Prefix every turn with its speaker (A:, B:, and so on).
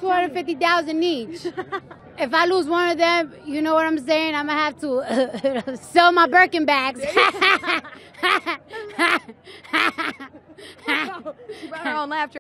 A: $250,000 each. If I lose one of them, you know what I'm saying? I'm gonna have to sell my Birkin bags.
B: She brought her own laugh track.